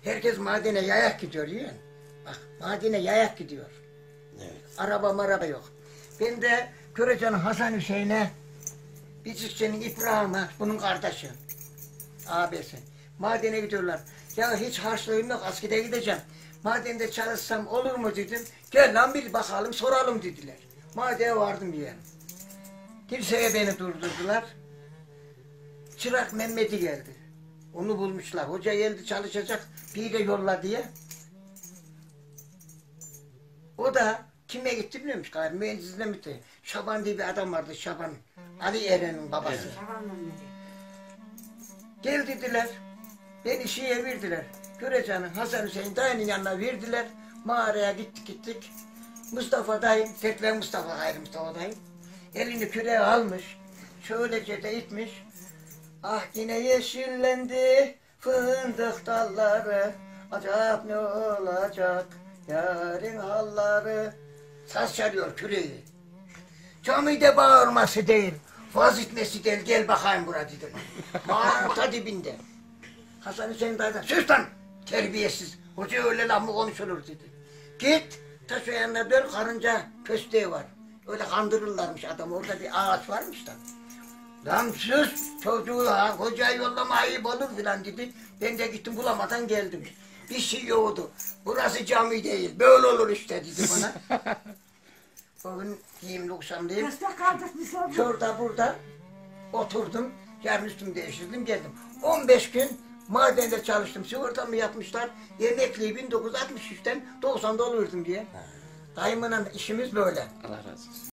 Herkes madene yayak gidiyor yeğen. Bak madene yayak gidiyor. Evet. Araba yok. Ben de Körecan'ın Hasan Hüseyin'e, Biçikçi'nin İbrahim'e, bunun kardeşi, abisi. Madene gidiyorlar. Ya hiç harçlığım yok, askere gideceğim. Madende çalışsam olur mu dedim. Gel lan bir bakalım, soralım dediler. Madene vardım yeğen. Kimseye beni durdurdular. Çırak Mehmet'i geldi. Onu bulmuşlar. Hoca geldi çalışacak, bir de yolla diye. O da kime gitti biliyor musun? Galiba mühendisine mi gitti? Şaban diye bir adam vardı, Şaban. Ali Eren'in babası. Evet. Gel dediler. Beni şeye verdiler. Körecan'ın Hasan Hüseyin dayının yanına verdiler. Mağaraya gittik. Mustafa dayım, Sertler Mustafa, hayır Mustafa dayım. Elini küreğe almış. Şöylece de itmiş. Ah yine yeşillendi fındık dalları. Acaba ne olacak yarın halları. Saz çalıyor küreği. Camide bağırması değil. Vaaz etmesi değil. Gel bakayım buraya dedim. Mağaranın ta dibinde. Hasan Hüseyin dayıdan sus lan terbiyesiz. Hoca öyle laf mı konuşulur dedi. Git taş o yanına dön, karınca kösteği var. Öyle kandırırlarmış adam, orada bir ağaç varmış da. Lan sus çocuğu ha, hocayı yollama ayıp olur filan dedi. Ben de gittim bulamadan geldim. Bir şey yoktu. Burası cami değil, böyle olur işte dedi bana. Bugün giyimli kuşamdayım. Şurada burada oturdum. Yarın üstümü değiştirdim geldim. 15 gün madende çalıştım. Sigortamı yapmışlar. Emekliyi 1963'ten 90'da olurdum diye. Dayımla işimiz böyle. Allah razı olsun.